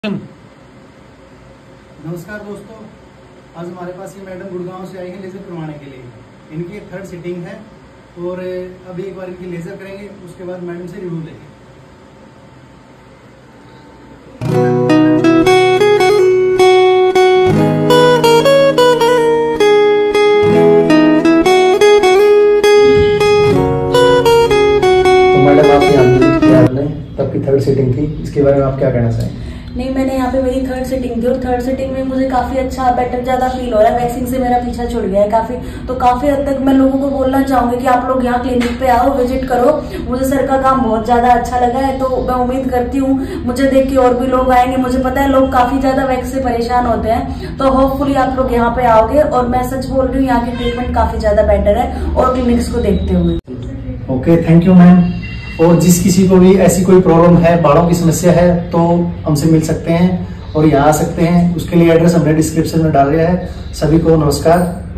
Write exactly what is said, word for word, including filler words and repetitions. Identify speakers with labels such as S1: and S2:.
S1: नमस्कार दोस्तों, आज हमारे पास ये मैडम गुड़गांव से आई है लेजर करवाने के लिए। इनकी थर्ड सिटिंग है और अभी एक बार इनकी लेजर करेंगे, उसके बाद मैडम से रिव्यू लेंगे। तो मैडम आप यहाँ किया आपने, तब की थर्ड सिटिंग थी, इसके बारे में आप क्या कहना चाहेंगे?
S2: नहीं, मैंने यहाँ पे मेरी थर्ड सिटिंग थी और थर्ड सिटिंग में मुझे काफी अच्छा बेटर ज्यादा फील हो रहा है। वैक्सीन से मेरा पीछा छुड़ गया है काफी, तो काफी हद तक मैं लोगों को बोलना चाहूंगी कि आप लोग यहाँ क्लिनिक पे आओ, विजिट करो। मुझे सर का काम बहुत ज्यादा अच्छा लगा है, तो मैं उम्मीद करती हूँ मुझे देख के और भी लोग आएंगे। मुझे पता है लोग काफी ज्यादा वैक्स से परेशान होते हैं, तो होपफुली आप लोग यहाँ पे आओगे। और मैं सच बोल रही हूँ, यहाँ की ट्रीटमेंट काफी ज्यादा बेटर है और क्लिनिक्स को देखते हुए।
S1: Okay, thank you ma'am. और जिस किसी को भी ऐसी कोई प्रॉब्लम है, बालों की समस्या है, तो हमसे मिल सकते हैं और यहाँ आ सकते हैं। उसके लिए एड्रेस हमने डिस्क्रिप्शन में डाल दिया है। सभी को नमस्कार।